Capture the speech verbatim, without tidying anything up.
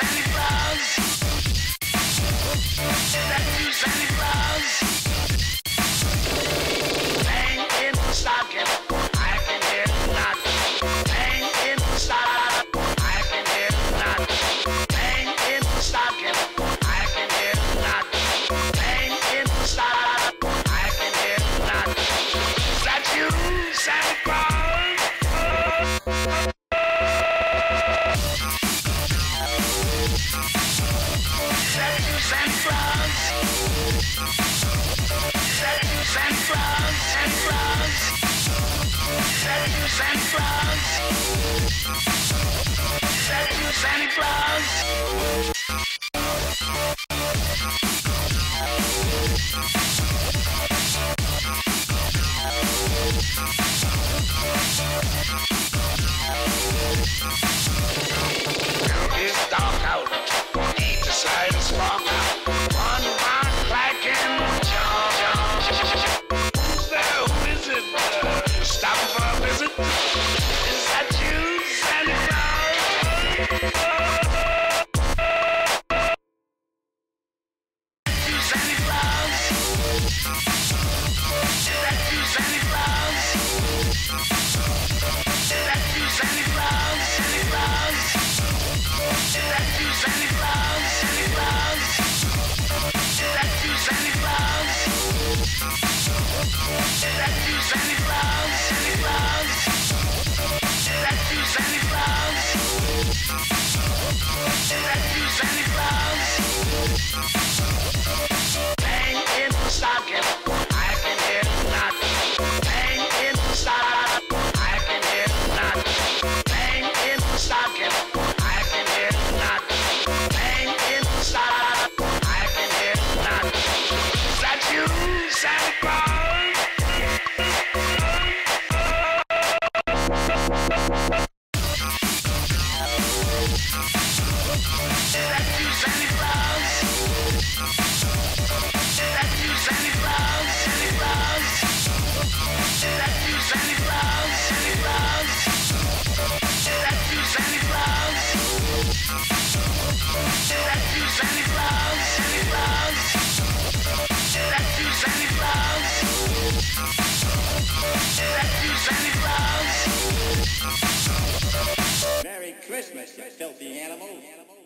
Santa Claus? Is that you, Santa Claus? Bang in the stocking, I can hear the knock. Bang in the stocking, I can hear the knock. Bang in the stocking, I can hear the knock. Bang in the stocking, I can hear the knock. Is that you, Santa Claus? Is that you, Santa Claus? Is that you, Santa Claus? Santa Claus? Is that you, Santa Claus? Is that you, Santa Claus? It's dark out, need to slide a spark out. One rock clacking, jump, jump. Who's there? Who is it? Uh, you stopping for a visit? Is that you, Santa Claus? Is that you, Santa Claus? Is that you, Santa Claus? Is that you, Santa Claus? Santa Claus? Is that you, Santa Claus? Santa Claus? Is that you, Santa Claus? Is that you, Santa Claus? Santa Claus? Is that you, Santa Claus? Is that you, Santa Claus? Bang in the stocking, I can hear the knock. Bang in the stocking, I can hear the knock. Bang in the stocking, I can hear the knock. Bang in the stocking, I can hear the knock. Is that you, Santa Claus? Is that you, Santa Claus? Is that you, Santa Claus? Santa Claus? Is that you, Santa Claus? Santa Claus? Is that you, Santa Claus? Is that you, Santa Claus? Santa Claus? Is that you, Santa Claus? Is that you, Santa Claus? Merry Christmas, you filthy animal.